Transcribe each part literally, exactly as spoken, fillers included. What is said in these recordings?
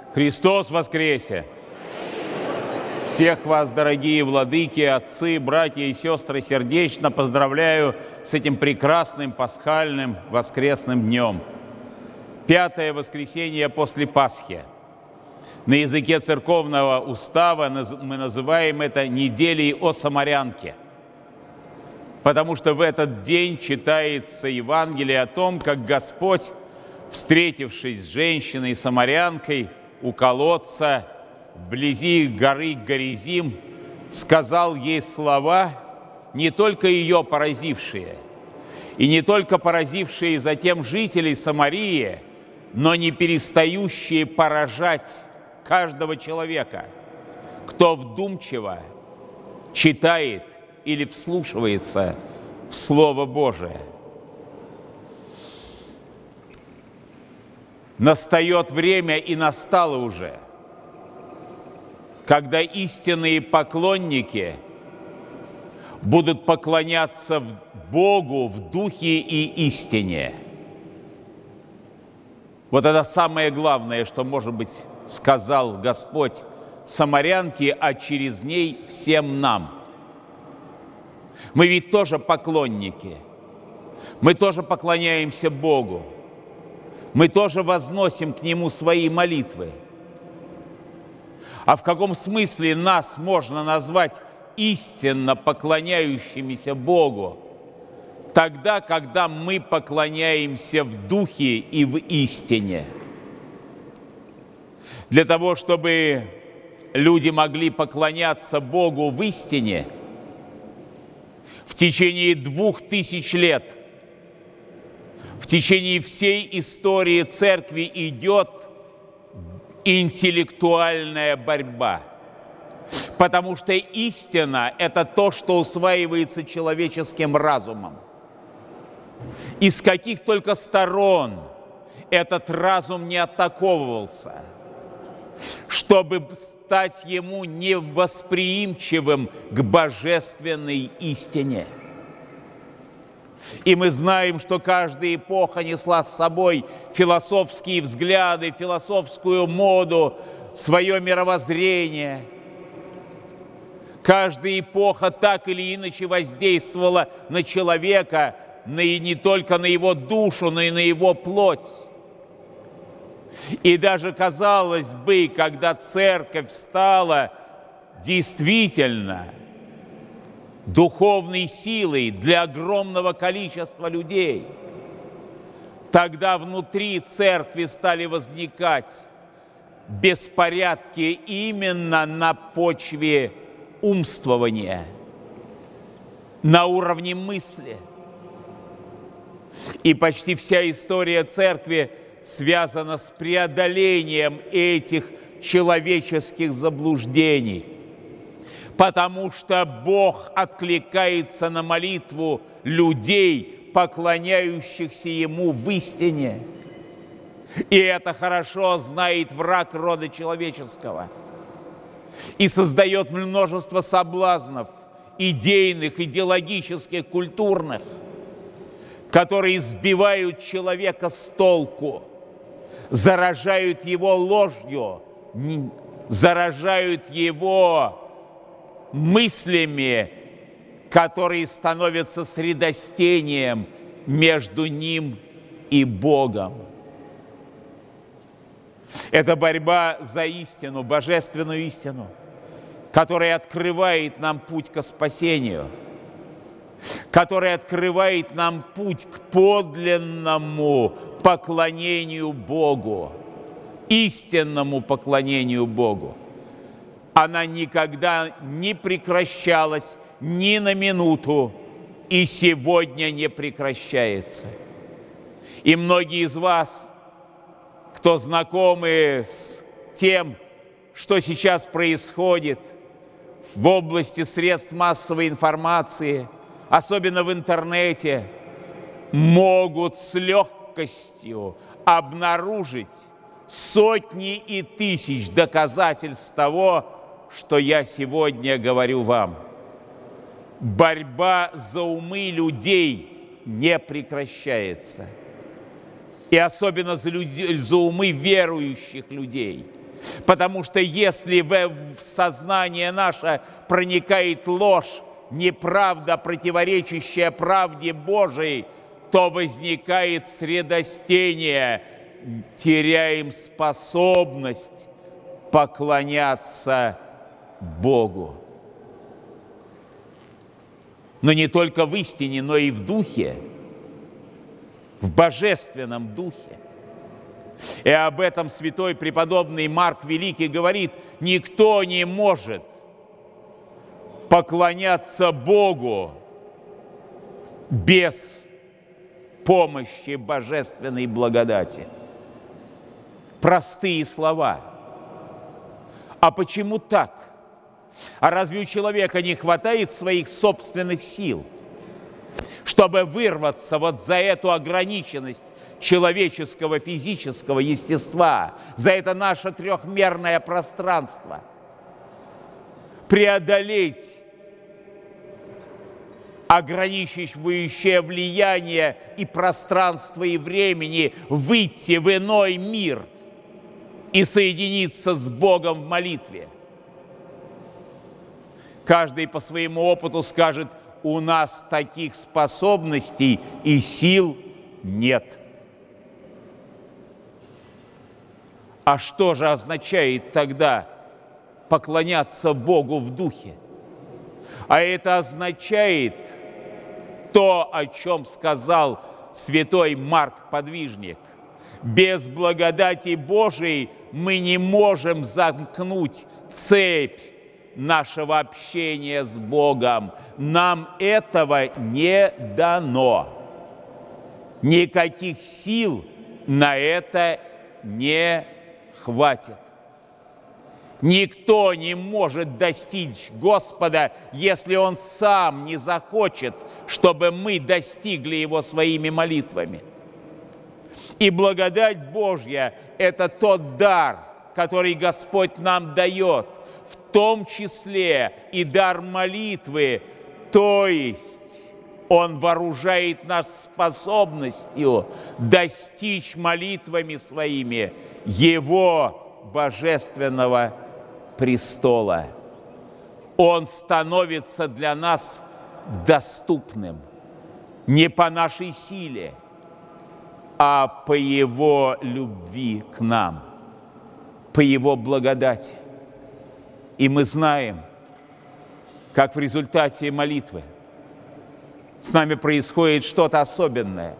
Христос воскресе! Всех вас, дорогие владыки, отцы, братья и сестры, сердечно поздравляю с этим прекрасным пасхальным воскресным днем. Пятое воскресенье после Пасхи. На языке церковного устава мы называем это неделей о самарянке, потому что в этот день читается Евангелие о том, как Господь, встретившись с женщиной-самарянкой у колодца вблизи горы Горизим, сказал ей слова, не только ее поразившие, и не только поразившие затем жителей Самарии, но не перестающие поражать каждого человека, кто вдумчиво читает или вслушивается в Слово Божие. Настает время, и настало уже, когда истинные поклонники будут поклоняться Богу в духе и истине. Вот это самое главное, что, может быть, сказал Господь самарянке, а через ней всем нам. Мы ведь тоже поклонники, мы тоже поклоняемся Богу, мы тоже возносим к Нему свои молитвы. А в каком смысле нас можно назвать истинно поклоняющимися Богу? Тогда, когда мы поклоняемся в духе и в истине. Для того, чтобы люди могли поклоняться Богу в истине, в течение двух тысяч лет, в течение всей истории Церкви идет интеллектуальная борьба. Потому что истина – это то, что усваивается человеческим разумом. Из каких только сторон этот разум не атаковывался, чтобы стать ему невосприимчивым к божественной истине. И мы знаем, что каждая эпоха несла с собой философские взгляды, философскую моду, свое мировоззрение. Каждая эпоха так или иначе воздействовала на человека, и не только на его душу, но и на его плоть. И даже, казалось бы, когда церковь стала действительно духовной силой для огромного количества людей, тогда внутри церкви стали возникать беспорядки именно на почве умствования, на уровне мысли. И почти вся история церкви связана с преодолением этих человеческих заблуждений, потому что Бог откликается на молитву людей, поклоняющихся Ему в истине. И это хорошо знает враг рода человеческого. И создает множество соблазнов, идейных, идеологических, культурных, которые сбивают человека с толку, заражают его ложью, заражают его мыслями, которые становятся средостением между ним и Богом. Это борьба за истину, божественную истину, которая открывает нам путь к спасению, которая открывает нам путь к подлинному поклонению Богу, истинному поклонению Богу. Она никогда не прекращалась ни на минуту и сегодня не прекращается. И многие из вас, кто знакомы с тем, что сейчас происходит в области средств массовой информации, особенно в интернете, могут с легкостью обнаружить сотни и тысяч доказательств того, что я сегодня говорю вам. Борьба за умы людей не прекращается. И особенно за, люди, за умы верующих людей, Потому что если в сознание наше проникает ложь, неправда, противоречащая правде Божией, то возникает средостение, теряем способность поклоняться Богу. Но не только в истине, но и в духе, в божественном духе. И об этом святой преподобный Марк Великий говорит: никто не может поклоняться Богу без помощи божественной благодати. Простые слова. А почему так? А разве у человека не хватает своих собственных сил, чтобы вырваться вот за эту ограниченность человеческого физического естества, за это наше трехмерное пространство, преодолеть ограничивающее влияние и пространства, и времени, выйти в иной мир и соединиться с Богом в молитве? Каждый по своему опыту скажет: у нас таких способностей и сил нет. А что же означает тогда поклоняться Богу в духе? А это означает то, о чем сказал святой Марк Подвижник. Без благодати Божией мы не можем замкнуть цепь нашего общения с Богом. Нам этого не дано. Никаких сил на это не хватит. Никто не может достичь Господа, если Он сам не захочет, чтобы мы достигли Его своими молитвами. И благодать Божья – это тот дар, который Господь нам дает, в том числе и дар молитвы, то есть Он вооружает нас способностью достичь молитвами своими Его божественного престола. Он становится для нас доступным не по нашей силе, а по Его любви к нам, по Его благодати. И мы знаем, как в результате молитвы с нами происходит что-то особенное,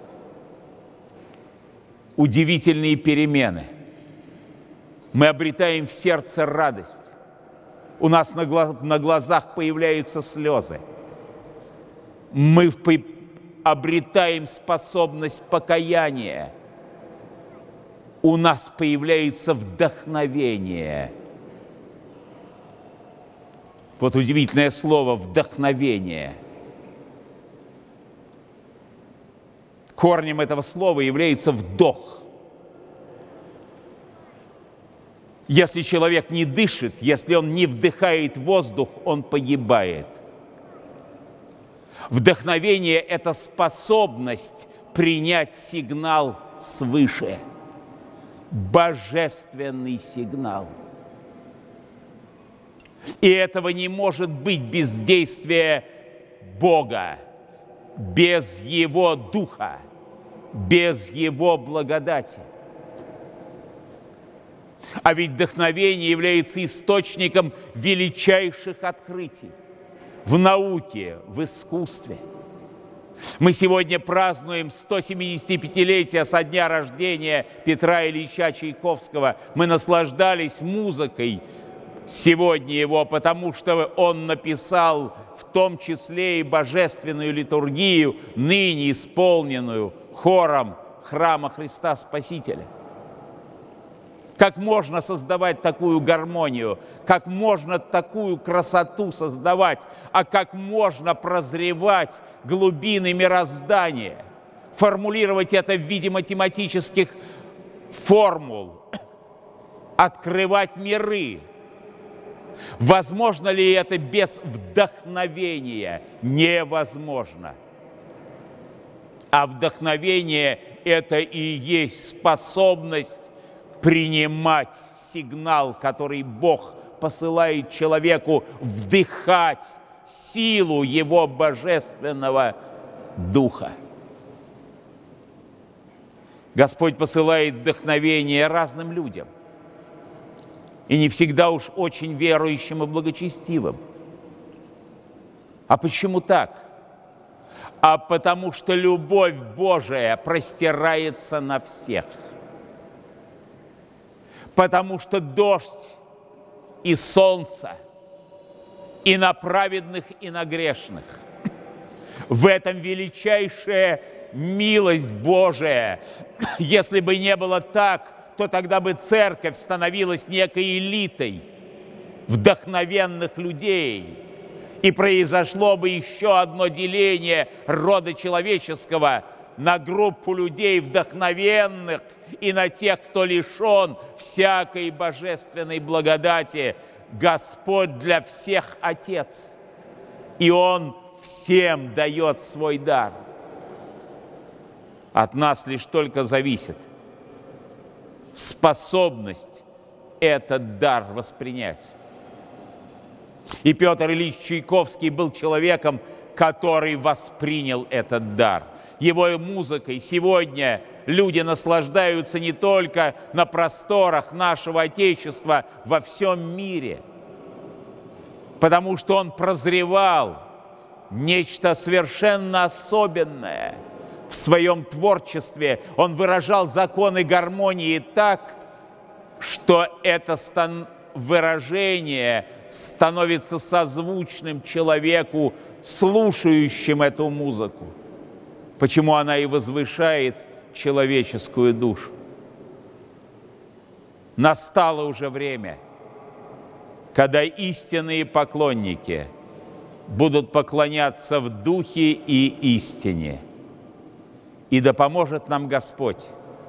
удивительные перемены. Мы обретаем в сердце радость. У нас на, гла- на глазах появляются слезы. Мы по- обретаем способность покаяния. У нас появляется вдохновение. Вот удивительное слово «вдохновение». Корнем этого слова является вдох. Если человек не дышит, если он не вдыхает воздух, он погибает. Вдохновение – это способность принять сигнал свыше, божественный сигнал. И этого не может быть без действия Бога, без Его Духа, без Его благодати. А ведь вдохновение является источником величайших открытий в науке, в искусстве. Мы сегодня празднуем сто семидесятипятилетие со дня рождения Петра Ильича Чайковского. Мы наслаждались музыкой сегодня его, потому что он написал в том числе и божественную литургию, ныне исполненную хором храма Христа Спасителя. Как можно создавать такую гармонию? Как можно такую красоту создавать? А как можно прозревать глубины мироздания? Формулировать это в виде математических формул? Открывать миры? Возможно ли это без вдохновения? Невозможно. А вдохновение – это и есть способность принимать сигнал, который Бог посылает человеку, вдыхать силу Его Божественного Духа. Господь посылает вдохновение разным людям, и не всегда уж очень верующим и благочестивым. А почему так? А потому что любовь Божия простирается на всех. Потому что дождь и солнце и на праведных, и на грешных. В этом величайшая милость Божия. Если бы не было так, то тогда бы церковь становилась некой элитой вдохновенных людей. И произошло бы еще одно деление рода человеческого на группу людей вдохновенных и на тех, кто лишен всякой божественной благодати. Господь для всех Отец, и Он всем дает свой дар. От нас лишь только зависит способность этот дар воспринять. И Петр Ильич Чайковский был человеком, который воспринял этот дар. Его музыкой сегодня люди наслаждаются не только на просторах нашего Отечества, во всем мире, потому что он прозревал нечто совершенно особенное в своем творчестве. Он выражал законы гармонии так, что это стан... выражение становится созвучным человеку, слушающим эту музыку. Почему она и возвышает человеческую душу. Настало уже время, когда истинные поклонники будут поклоняться в духе и истине. И да поможет нам Господь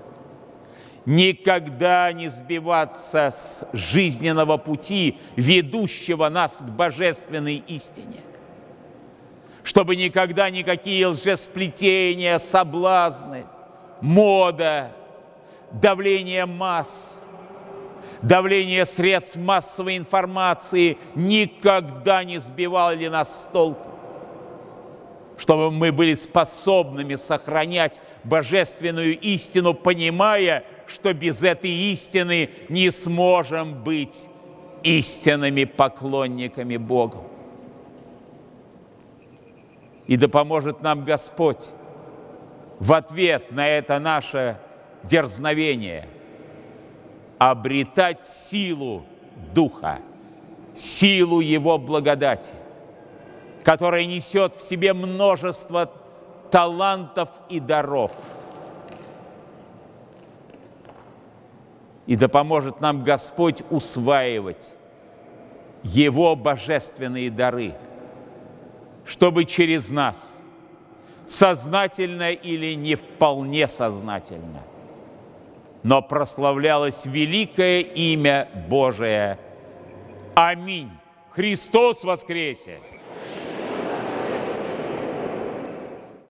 никогда не сбиваться с жизненного пути, ведущего нас к божественной истине. Чтобы никогда никакие лжесплетения, соблазны, мода, давление масс, давление средств массовой информации никогда не сбивали нас с толку. Чтобы мы были способными сохранять божественную истину, понимая, что без этой истины не сможем быть истинными поклонниками Богу. И да поможет нам Господь в ответ на это наше дерзновение обретать силу Духа, силу Его благодати, которая несет в себе множество талантов и даров. И да поможет нам Господь усваивать Его божественные дары, чтобы через нас, сознательно или не вполне сознательно, но прославлялось великое имя Божие. Аминь. Христос воскресе!